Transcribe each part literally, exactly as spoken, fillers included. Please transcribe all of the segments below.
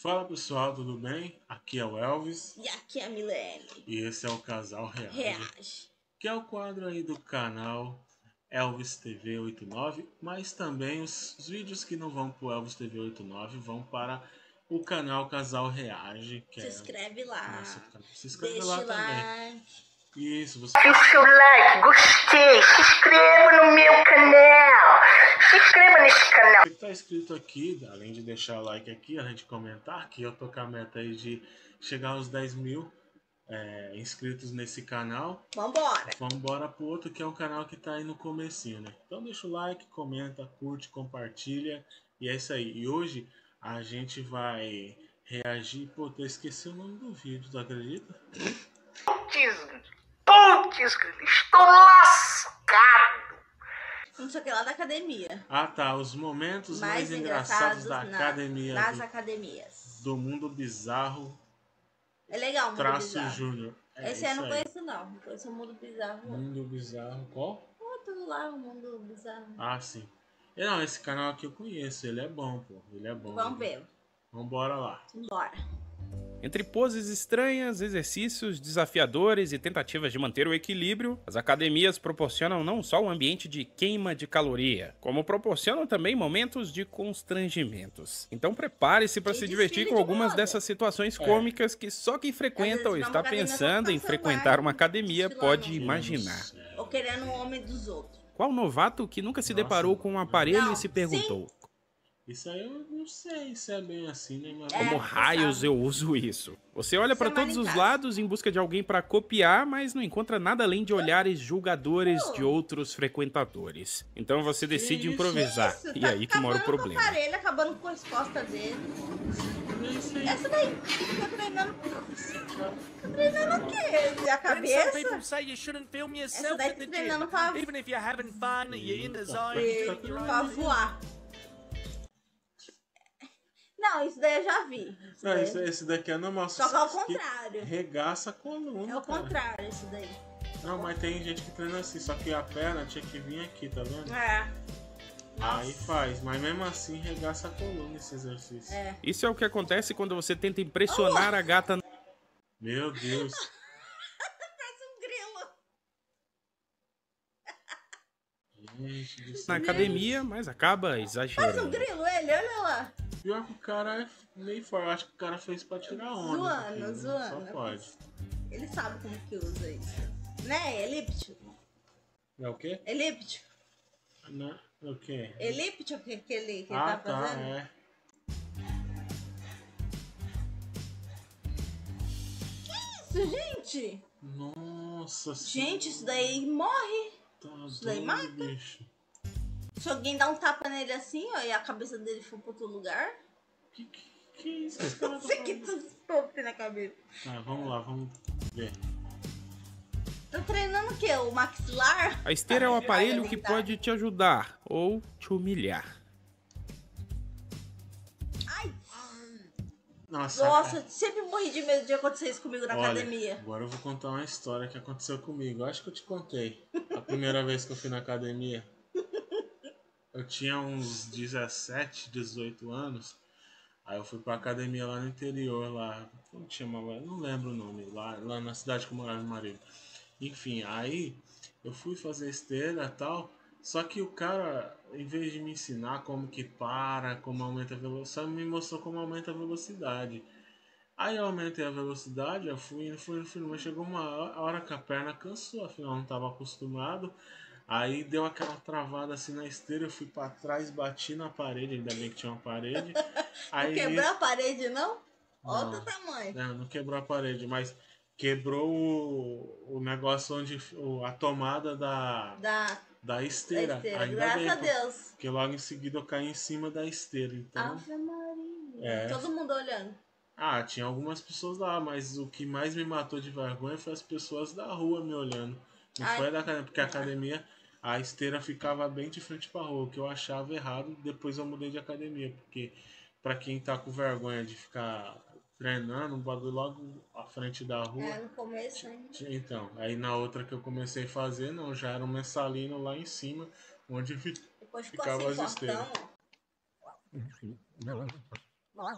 Fala pessoal, tudo bem? Aqui é o Elvis E aqui é a Milene. e esse é o Casal Reage, Reage. que é o quadro aí do canal Elvis T V oitenta e nove, mas também os, os vídeos que não vão para o Elvis T V oitenta e nove vão para o canal Casal Reage, que Se é inscreve lá. nosso canal. Se inscreve Deixa lá like. também. Isso, você Deixa o like, gostei, se inscreva no meu canal, se inscreva nesse canal. Você que está inscrito aqui, além de deixar o like aqui, além de comentar, que eu tô com a meta aí de chegar aos dez mil é, inscritos nesse canal. Vambora. Vamos embora pro outro, que é um canal que tá aí no comecinho, né? Então deixa o like, comenta, curte, compartilha. E é isso aí. E hoje a gente vai reagir... Pô, eu esqueci o nome do vídeo, tu acredita? Putz, putz, estou lascado. Não sei o que lá da academia. Ah tá, os momentos mais, Mais engraçados, da na- academia Nas do, academias. do Mundo Bizarro É legal o Mundo Traço Bizarro. Júnior. É Esse eu isso não aí. conheço não. Não conheço o Mundo Bizarro. não. Mundo Bizarro, qual? Outro lá, o Mundo Bizarro. Ah, sim. E não, esse canal aqui eu conheço, ele é bom, pô. Ele é bom. Vamos ele- ver. Vambora lá. Bora. Entre poses estranhas, exercícios desafiadores e tentativas de manter o equilíbrio, as academias proporcionam não só um ambiente de queima de caloria, como proporcionam também momentos de constrangimentos. Então prepare-se para E se desfile divertir com de algumas moda. dessas situações É. cômicas que só quem Às frequenta vezes ou vai está uma academia pensando só em pra frequentar celular, uma academia desfilando. pode Deus imaginar. do céu. Ou querendo o homem dos outros. Qual novato que nunca se Nossa, deparou com um aparelho não, e se perguntou: Isso aí eu não sei se é bem assim, né? Mas É. como você raios sabe. eu uso isso? Você olha Você para é mais todos em os casa. lados em busca de alguém para copiar, mas não encontra nada além de olhares julgadores Uh. de outros frequentadores. Então você decide Isso. improvisar. Isso, E tá aí que mora o acabando problema. Com o aparelho, acabando com a resposta dele. Essa daí, tá treinando. Tá treinando o quê? A When some cabeça? people say you shouldn't film yourself daí at the tá treinando gym, pra- even if you're having fun, you're in the zone, E- you're doing your Pra own thing. voar. Não, isso daí eu já vi. Isso Não, daí- esse, esse daqui é normal. Só que é o que contrário. Regaça a coluna. É o cara. contrário isso daí. Não, mas tem gente que treina assim, só que a perna tinha que vir aqui, tá vendo? É. Aí faz, mas mesmo assim regaça a coluna esse exercício. É. Isso é o que acontece quando você tenta impressionar a gata Meu Deus. Parece um grilo. Gente do na céu. academia, mas acaba Parece um exagerando. grilo ele, olha lá. Pior que o cara é meio forte. Acho que o cara fez pra tirar onda. Zoando, aqui, né? zoando. Só pode. Ele sabe como que usa isso. Né? Elíptico. É o quê? Elíptico. Não, o quê? Elíptico que, que ele, que ele Ah, tá tá, fazendo. é. Isso, gente. Nossa Gente, isso daí morre. senhora, isso daí doido, mata. bicho. Se alguém dá um tapa nele assim, ó, e a cabeça dele for pra outro lugar. Que, que, que isso que esse cara tá Você que fazendo? tudo top na cabeça. Ah, vamos lá, vamos ver. Tá treinando o quê? O maxilar? A esteira é o Ai, aparelho ai, que ai. pode te ajudar ou te humilhar. Ai, Nossa, nossa, sempre morri de medo de acontecer isso comigo na olha, academia. agora eu vou contar uma história que aconteceu comigo. Eu acho que eu te contei. A primeira vez que eu fui na academia. Eu tinha uns dezessete, dezoito anos. Aí eu fui pra academia lá no interior, lá. Como chamava? Não lembro o nome. Lá, lá na cidade que eu morava no marido. Enfim, aí eu fui fazer esteira e tal. Só que o cara, em vez de me ensinar como que para, como aumenta a velocidade, só me mostrou como aumenta a velocidade. Aí eu aumentei a velocidade, eu fui indo, fui indo, fui indo, mas chegou uma hora que a perna cansou, afinal eu não estava acostumado. Aí deu aquela travada assim na esteira, eu fui pra trás, bati na parede, ainda bem que tinha uma parede. Aí Não quebrou a parede, não? Olha Não. o tamanho. Não, não quebrou a parede, mas quebrou o, o negócio onde o- a tomada da, Da, da da esteira. esteira. Ainda Graças bem, a pô, Deus. porque logo em seguida eu caí em cima da esteira. Então, Ave Maria. É. Todo mundo olhando. ah, tinha algumas pessoas lá, mas o que mais me matou de vergonha foi as pessoas da rua me olhando. Não Ai. foi da academia, porque a academia, a esteira ficava bem de frente pra rua, o que eu achava errado. Depois eu mudei de academia, porque pra quem tá com vergonha de ficar treinando, um bagulho logo à frente da rua. É, no começo ainda. Então, aí na outra que eu comecei a fazer, não, já era um mensalino lá em cima, onde fi- Depois ficou ficava assim, as esteiras. fortão. Nossa.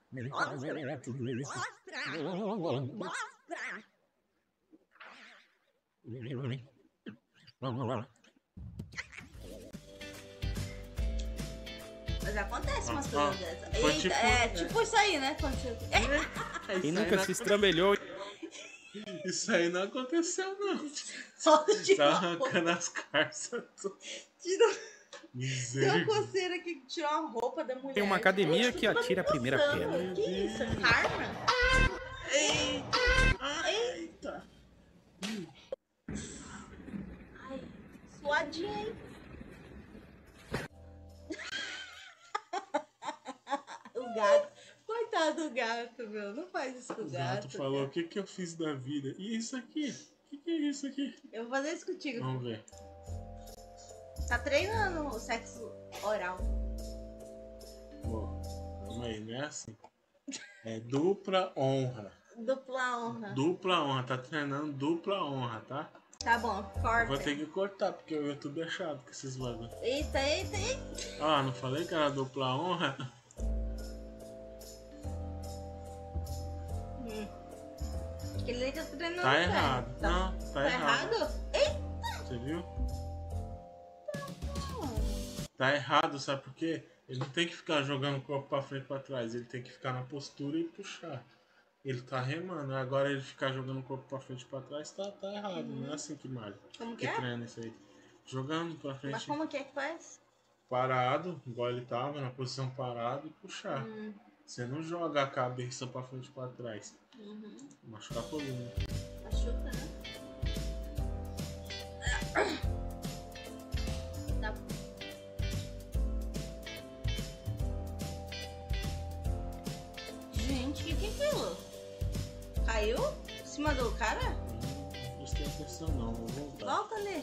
Mas acontece umas Ah, coisas dessas. foi Eita, tipo- é tipo isso aí, né? Quando você... Isso Quem aí nunca não- se estrambelhou? Isso aí não aconteceu, não. Só tirou Tá a roupa. arrancando as carças. Tirou... Tem uma Miséria. coceira aqui que tirou a roupa da mulher. Tem uma academia Gente, que eu tô atira a primeira pensando, pedra. Que isso? Karma? Eita! Ai, suadinha, hein? O gato. Coitado do gato, meu. Não faz isso com o O gato. gato falou: o que, que eu fiz da vida? E isso aqui? O que, que é isso aqui? Eu vou fazer isso contigo. Vamos ver. Tá treinando o sexo oral. Pô, calma aí, não é assim. É dupla honra. Dupla honra. Dupla honra, tá treinando dupla honra, tá? Tá bom, Eu corta. vou ter que cortar, porque o YouTube é chato com esses bagulho. Eita, eita, eita. Ah, não falei que era dupla honra? Aquele nem tá treinando. Tá pé. errado. Tá, Não, tá, tá errado. errado? Eita. Você viu? Tá errado, sabe por quê? Ele não tem que ficar jogando o corpo pra frente e pra trás, ele tem que ficar na postura e puxar. Ele tá remando, agora ele ficar jogando o corpo pra frente e pra trás tá, tá errado, não é assim que malha. Como que Que é? treina isso aí. Jogando pra Mas frente, como que é que faz? parado, igual ele tava, na posição parado e puxar. Hum, Você não joga a cabeça pra frente e pra trás. uhum. Machucar a coluna. Machuca, né? Tá. Gente, o que, que é aquilo? Caiu? Em cima do cara? Não prestei atenção não, vou voltar. Volta ali.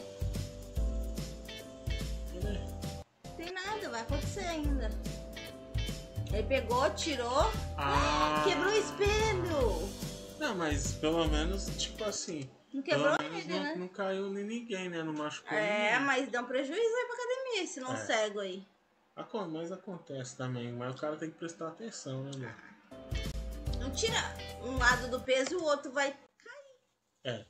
Cadê? Tem nada, vai acontecer ainda. Ele pegou, tirou, Ah, quebrou o espelho. Não, mas pelo menos, tipo assim. Não quebrou pelo menos ele, não, né? não caiu nem ninguém, né? Não machucou É, ninguém. mas dá um prejuízo aí pra academia, esse não É. cego aí. Acon- Mas acontece também, mas o cara tem que prestar atenção, né, meu? Não tira um lado do peso e o outro vai. É.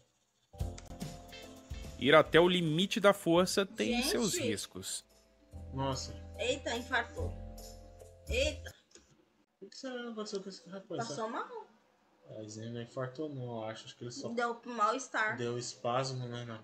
Ir até o limite da força tem Gente. seus riscos. Nossa, Eita, infartou. Eita, o que será que aconteceu com esse rapaz? passou mal. Mas ele não infartou não, eu acho. Acho que ele só Deu mal-estar. deu espasmo, né? Não.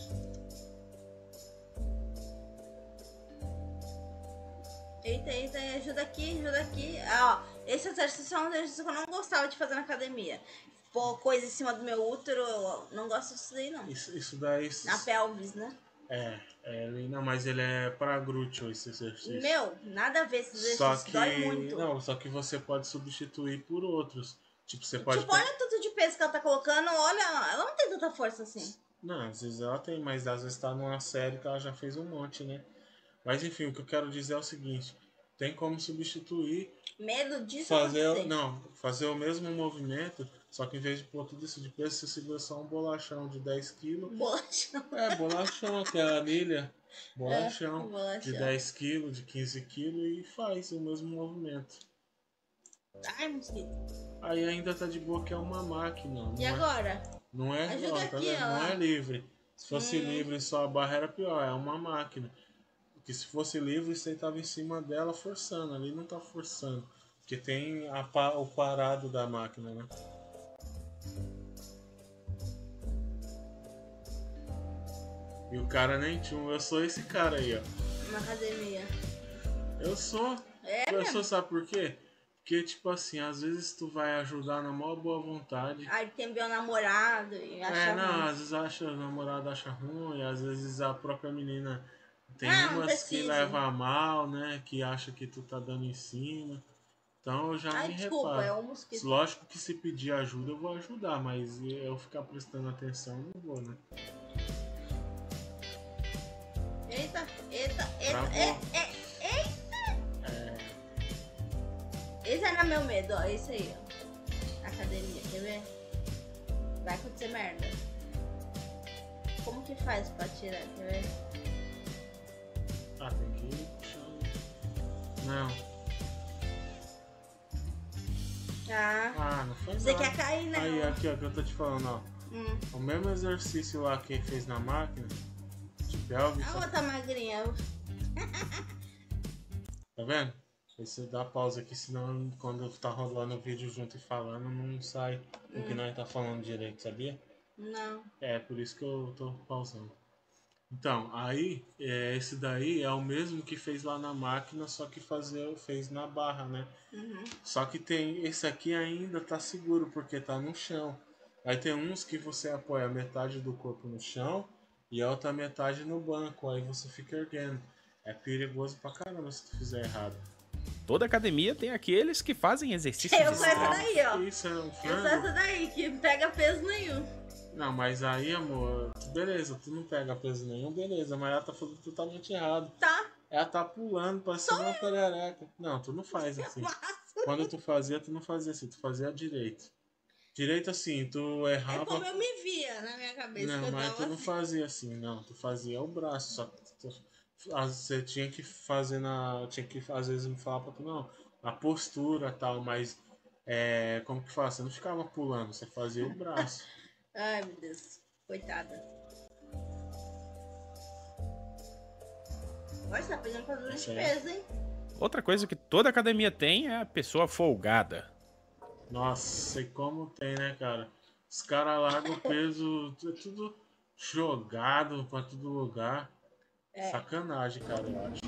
Eita, eita, ajuda aqui, ajuda aqui. Ah, ó, esse exercício é um exercício que eu não gostava de fazer na academia. Pôr coisa em cima do meu útero, eu não gosto disso daí, não. Isso, isso daí. Na pelvis, né? É, é, ele- não, mas ele é para glúteo esse exercício. Meu, nada a ver esse exercício, Só que. dói muito. Não, só que você pode substituir por outros. Tipo, você pode. Tipo, olha o tanto de peso que ela tá colocando, olha, ela não tem tanta força assim. Não, às vezes ela tem, mas às vezes tá numa série que ela já fez um monte, né? Mas enfim, o que eu quero dizer é o seguinte: tem como substituir, Medo disso fazer, acontecer. não, fazer o mesmo movimento, só que em vez de pôr tudo isso de peso, você segura só um bolachão de dez quilos. Bolachão. É, bolachão, que é a anilha. Bolachão, É, bolachão. de dez quilos, de quinze quilos e faz o mesmo movimento. Ai, mosquito. Aí ainda tá de boa que é uma máquina. Não E é, agora? não é, Ajuda ó, tá aqui, vendo? ó. Não é livre. Se fosse Hum. livre só a barra era pior, é uma máquina. Porque se fosse livre, você tava em cima dela forçando. Ali não tá forçando. Porque tem a, pa- o parado da máquina, né? E o cara nem tinha um. Eu sou esse cara aí, ó. Na academia. Eu sou. É eu mesmo? sou, sabe por quê? Porque, tipo assim, às vezes tu vai ajudar na maior boa vontade. Aí tem meu namorado e acha É, não, ruim. às vezes acha, o namorado acha ruim, às vezes a própria menina tem Ah, não umas que precisa. leva a mal, né? Que acha que tu tá dando em cima. Então eu já Ai, me desculpa, reparo. é um mosquito. Lógico que se pedir ajuda eu vou ajudar, mas eu ficar prestando atenção não vou, né? Eita, eita, eita, Travou. é, é, eita. Esse era meu medo, ó, esse aí, ó. Na academia, quer ver? Vai acontecer merda. Como que faz pra tirar, quer ver? Ah, tem que ir puxando. Não. Ah, Ah, não foi você nada. quer cair, né? Aí, aqui, ó, que eu tô te falando, ó. Hum. O mesmo exercício lá que ele fez na máquina, de pelve, A só- outra magrinha. tá vendo? Aí você dá pausa aqui, senão quando tá rolando o vídeo junto e falando, não sai o que nós tá falando direito, sabia? Não. É, por isso que eu tô pausando. Então, aí, é, esse daí é o mesmo que fez lá na máquina, só que fazer, fez na barra, né? Uhum. Só que tem, esse aqui ainda tá seguro, porque tá no chão. Aí tem uns que você apoia metade do corpo no chão e a outra metade no banco, aí você fica erguendo. É perigoso pra caramba se tu fizer errado. Toda academia tem aqueles que fazem exercícios Eu sou essa extremos. daí, ó. Isso é um Eu sou frango. essa daí, que não pega peso nenhum. Não, mas aí, amor, beleza, tu não pega peso nenhum, beleza, mas ela tá fazendo totalmente errado. Tá? Ela tá pulando, parecendo uma perereca. Não, tu não faz assim. Quando tu fazia, tu não fazia assim, tu fazia direito. Direito assim, tu É errava. como eu me via na minha cabeça. que Não, eu mas tava tu não assim. fazia assim, não. Tu fazia o braço, só que tu- ah, você tinha que fazer na. Tinha que às vezes me falar pra tu, não, a postura e tal, mas é, como que faz? Você não ficava pulando, você fazia o braço. Ai, meu Deus. Coitada. Olha, você tá pegando fazendo de Isso aí. peso, hein? Outra coisa que toda academia tem é a pessoa folgada. Nossa, e como tem, né, cara? Os caras largam o peso, tu- tudo jogado pra todo lugar. É. Sacanagem, cara, eu acho.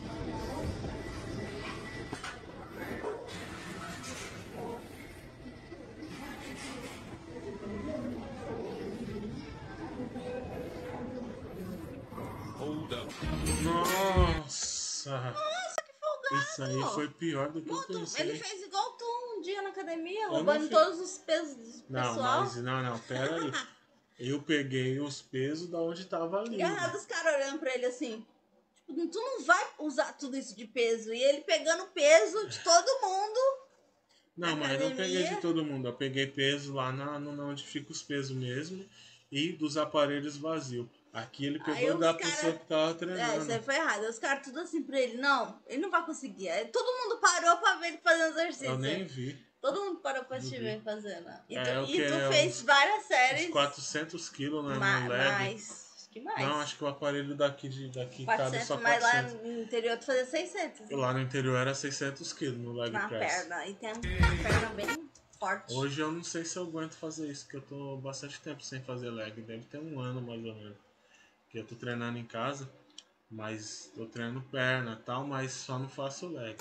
Nossa! Isso aí foi pior do que eu Pô, tu- pensei. ele fez igual tu um dia na academia, não roubando fiz. todos os pesos do Não, pessoal. mas não, não, pera aí. Eu peguei os pesos da onde tava ali. E errado os caras olhando pra ele assim. Tipo, tu não vai usar tudo isso de peso. E ele pegando peso de todo mundo. Não, na mas eu não peguei academia. de todo mundo. Eu peguei peso lá na, no, onde fica os pesos mesmo e dos aparelhos vazios. Aqui ele Aí pegou os da cara- pessoa que tava É, treinando. isso aí foi errado. Os caras tudo assim pra ele. Não, ele não vai conseguir. Aí todo mundo parou pra ver ele fazendo exercício. Eu nem vi. Todo mundo parou pra Não te vi. ver fazendo. E É, tu, o e que tu é fez uns- várias séries. Uns quatrocentos quilos, né? ma- no leg. mais. Acho que mais. Não, acho que o aparelho daqui, de, daqui cabe quatrocentos, só mas lá quatrocentos. no interior tu fazia seiscentos. Lá no interior era seiscentos quilos no leg Na press. perna. E tem uma perna bem forte. Hoje eu não sei se eu aguento fazer isso, porque eu tô bastante tempo sem fazer leg. Deve ter um ano mais ou menos. Que eu tô treinando em casa, mas tô treinando perna e tal, mas só não faço leg.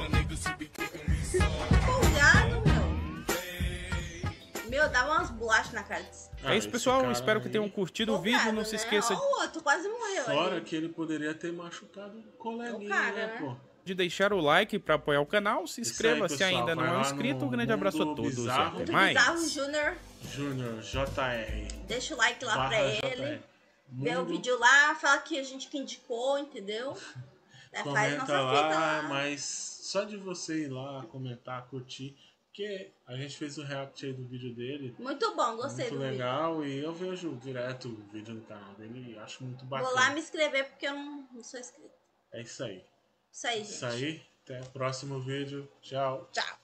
Folgado, meu. Meu, dava umas bolachas na cara disso. Ah, é isso, esse pessoal. cara Eu espero que aí- tenham curtido o vídeo. Não se esqueça Né? Ó, o outro quase morreu Fora ali. que ele poderia ter machucado o coleguinha, O cara, né, né? pô? de deixar o like para apoiar o canal. Se Isso inscreva aí, se pessoal. ainda não Vai é um lá inscrito. no Um grande abraço a Mundo todos Bizarro. e até Muito mais. bizarro, Júnior. Júnior, J R. Deixa o like lá barra pra J R. ele. Vê o Mundo, vídeo lá, fala que a gente que indicou, entendeu? É, faz comenta nossa lá, fita lá. mas só de você ir lá, comentar, curtir, porque a gente fez o react aí do vídeo dele. Muito bom, gostei Muito do vídeo. legal e eu vejo direto o vídeo no canal dele e acho muito bacana. Vou lá me inscrever porque eu não, não sou inscrito. É isso aí. Isso aí, gente. Isso aí. Até o próximo vídeo. Tchau. Tchau.